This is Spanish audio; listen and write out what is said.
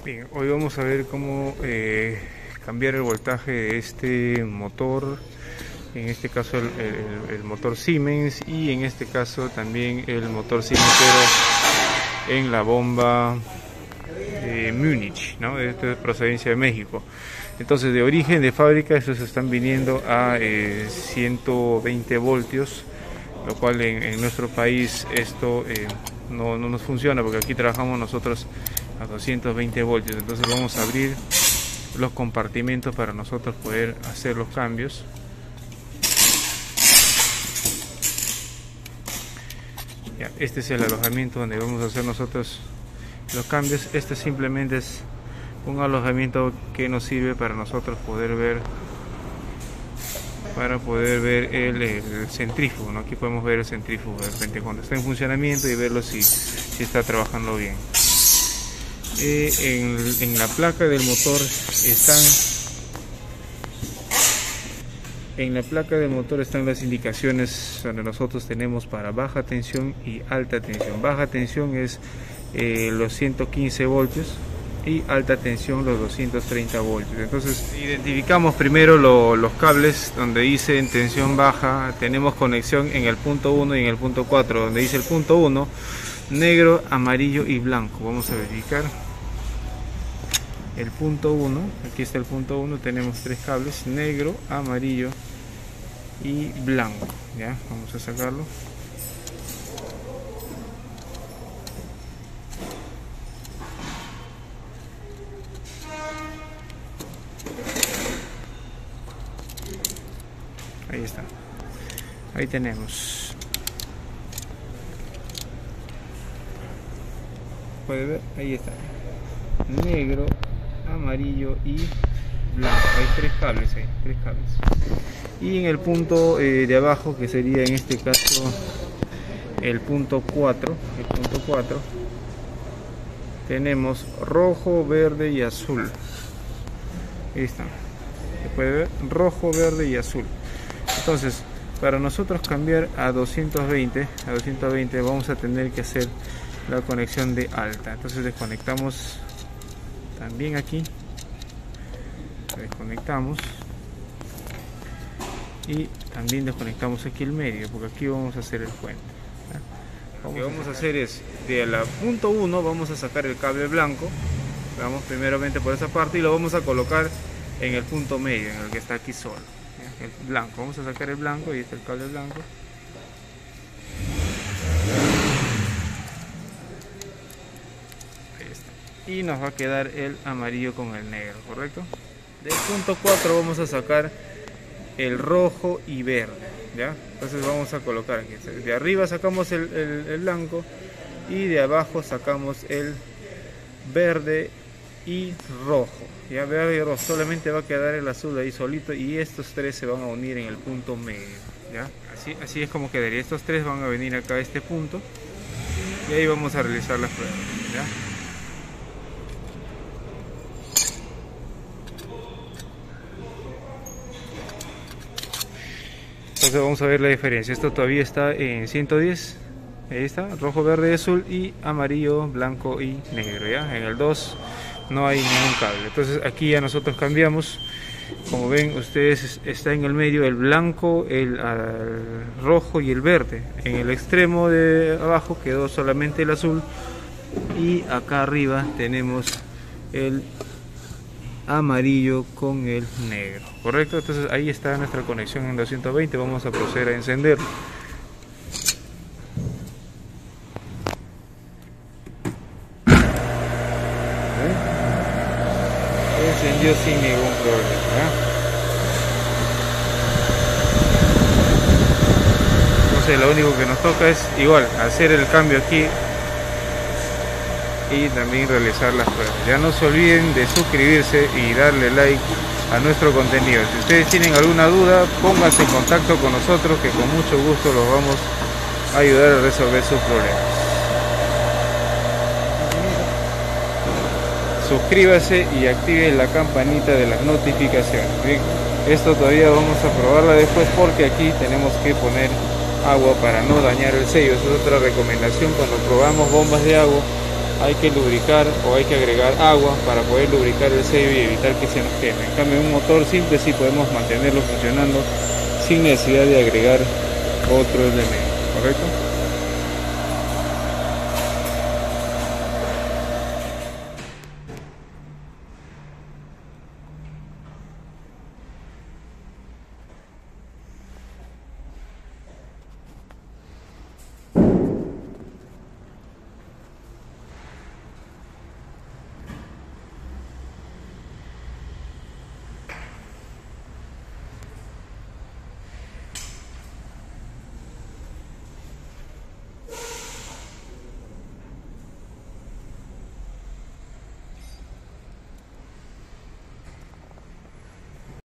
Bien, hoy vamos a ver cómo cambiar el voltaje de este motor, en este caso el motor Siemens, y en este caso también el motor Siemens pero en la bomba de Múnich, ¿no? Esto es procedencia de México. Entonces, de origen de fábrica estos están viniendo a 120 voltios, lo cual en nuestro país esto no nos funciona, porque aquí trabajamos nosotros a 220 voltios. Entonces vamos a abrir los compartimentos para nosotros poder hacer los cambios. Ya, este es el alojamiento donde vamos a hacer nosotros los cambios. Este simplemente es un alojamiento que nos sirve para nosotros poder ver el centrífugo, ¿no? Aquí podemos ver el centrífugo de repente cuando está en funcionamiento y verlo si está trabajando bien. En la placa del motor están las indicaciones donde nosotros tenemos para baja tensión y alta tensión. Baja tensión es los 115 voltios y alta tensión los 230 voltios. Entonces identificamos primero los cables donde dice en tensión baja. Tenemos conexión en el punto 1 y en el punto 4. Donde dice el punto 1, negro, amarillo y blanco. Vamos a verificar el punto 1. Aquí está el punto 1. Tenemos tres cables: negro, amarillo y blanco. Ya, vamos a sacarlo. Ahí está, ahí tenemos, puede ver, ahí está, negro, amarillo y blanco. Hay tres cables ahí, tres cables. Y en el punto de abajo, que sería en este caso el punto 4, tenemos rojo, verde y azul. Ahí está, se puede ver, rojo, verde y azul. Entonces, para nosotros cambiar a 220 vamos a tener que hacer la conexión de alta. Entonces desconectamos también aquí, desconectamos y también desconectamos aquí el medio, porque aquí vamos a hacer el puente. Lo que vamos a hacer es, de la punto 1 vamos a sacar el cable blanco. Vamos primeramente por esa parte y lo vamos a colocar en el punto medio, en el que está aquí solo. El blanco, vamos a sacar el blanco y este es el cable blanco. Ahí está. Y nos va a quedar el amarillo con el negro, ¿correcto? Del punto 4 vamos a sacar el rojo y verde, ¿ya? Entonces vamos a colocar aquí. De arriba sacamos el blanco y de abajo sacamos el verde y rojo. Ya, verde y rojo, solamente va a quedar el azul ahí solito, y estos tres se van a unir en el punto medio. ¿Ya? Así es como quedaría. Estos tres van a venir acá a este punto y ahí vamos a realizar las pruebas. ¿Ya? Entonces vamos a ver la diferencia. Esto todavía está en 110. Ahí está, rojo, verde y azul, y amarillo, blanco y negro. ¿Ya? En el 2 no hay ningún cable. Entonces aquí ya nosotros cambiamos. Como ven ustedes, está en el medio el blanco, el rojo y el verde. En el extremo de abajo quedó solamente el azul, y acá arriba tenemos el amarillo con el negro, ¿correcto? Entonces ahí está nuestra conexión en 220. Vamos a proceder a encenderlo. Encendió sin ningún problema, ¿eh? Entonces lo único que nos toca es igual hacer el cambio aquí y también realizar las pruebas. Ya no se olviden de suscribirse y darle like a nuestro contenido. Si ustedes tienen alguna duda, pónganse en contacto con nosotros, que con mucho gusto los vamos a ayudar a resolver sus problemas. Suscríbase y active la campanita de las notificaciones. Bien, esto todavía vamos a probarla después, porque aquí tenemos que poner agua para no dañar el sello. Esa es otra recomendación cuando probamos bombas de agua. hay que lubricar o hay que agregar agua para poder lubricar el sello y evitar que se nos queme. En cambio, en un motor simple sí podemos mantenerlo funcionando sin necesidad de agregar otro elemento, ¿correcto?